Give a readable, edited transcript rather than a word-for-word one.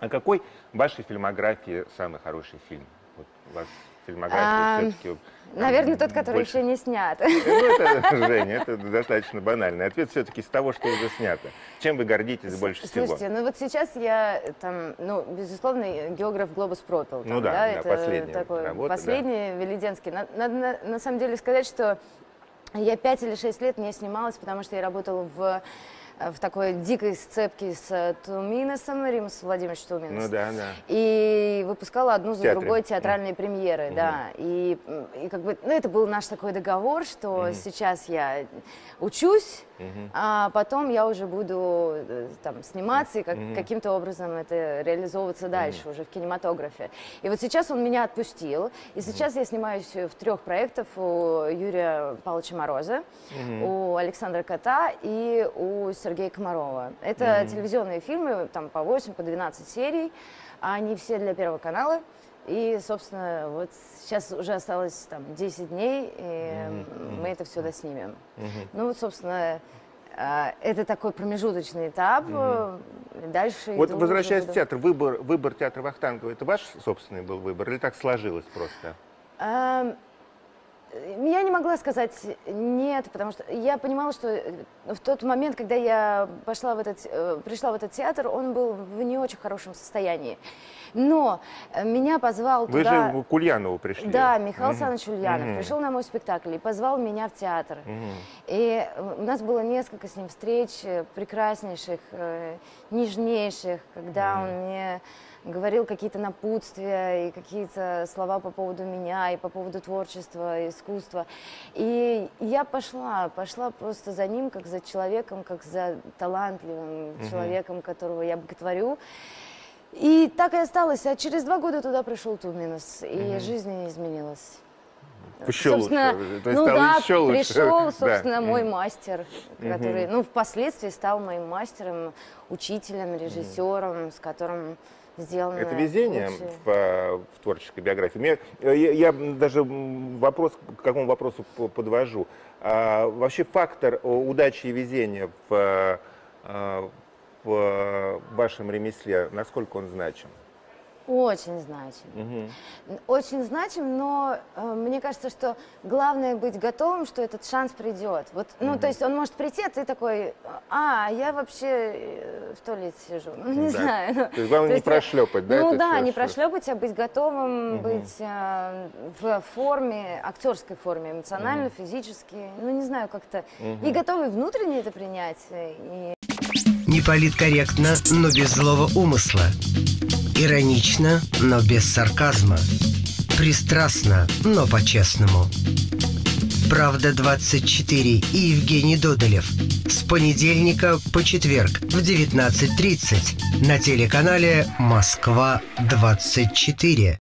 А какой в вашей фильмографии самый хороший фильм? Вот у вас фильмография все-таки... Наверное, тот, который еще не снят. Ну, это, Женя, это достаточно банальный ответ. Все-таки с того, что уже снято. Чем вы гордитесь больше всего? Слушайте, ну вот сейчас я там, ну, безусловно, географ Глобус пропил. Ну да, это последняя такой работа, последний, да. Велиденский. Надо на самом деле сказать, что я 5 или 6 лет не снималась, потому что я работала в такой дикой сцепке с Туминосом, Римас Владимирович Туминос. Ну да, да. И выпускала одну за Театры. другой театральные премьеры, да. И как бы, ну, это был наш такой договор, что сейчас я учусь, а потом я уже буду там сниматься и каким-то образом это реализовываться дальше уже в кинематографе. И вот сейчас он меня отпустил, и сейчас я снимаюсь в 3 проектах у Юрия Павловича Мороза, у Александра Кота и у Сергея Комарова. Это телевизионные фильмы, там по 8, по 12 серий, они все для Первого канала. И, собственно, вот сейчас уже осталось там 10 дней, и мы это все доснимем. Ну вот, собственно, это такой промежуточный этап. Дальше вот возвращаясь в театр, выбор театра Вахтангова, это ваш собственный был выбор или так сложилось просто? Я не могла сказать нет, потому что я понимала, что в тот момент, когда я пришла в этот театр, он был в не очень хорошем состоянии. Но меня позвал Вы туда... же к Ульянову пришли. Да, Михаил Александрович Ульянов пришел на мой спектакль и позвал меня в театр. И у нас было несколько с ним встреч прекраснейших, нежнейших, когда он мне говорил какие-то напутствия и какие-то слова по поводу меня и по поводу творчества, искусства. И я пошла просто за ним, как за человеком, как за талантливым человеком, которого я боготворю. И так и осталось. А через 2 года туда пришел Туминос, и жизнь не изменилась. Еще собственно, лучше. То есть ну стало да, еще лучше. пришел, собственно, мой мастер, который, ну, впоследствии стал моим мастером, учителем, режиссером, с которым сделано. Это везение в творческой биографии. Я даже к какому вопросу подвожу. Вообще фактор удачи и везения в вашем ремесле, насколько он значим? Очень значим. Очень значим, но мне кажется, что главное быть готовым, что этот шанс придет. Вот, ну, то есть он может прийти, а ты такой, я вообще в туалете сижу. Ну, не знаю. То есть главное не прошлепать, да? Ну да, не прошлепать, а быть готовым, быть в форме, актерской форме, эмоционально, физически, ну не знаю, как-то. И готовый внутренне это принять. Не политкорректно, но без злого умысла. Иронично, но без сарказма. Пристрастно, но по-честному. «Правда-24» и Евгений Додолев. С понедельника по четверг в 19:30 на телеканале «Москва-24».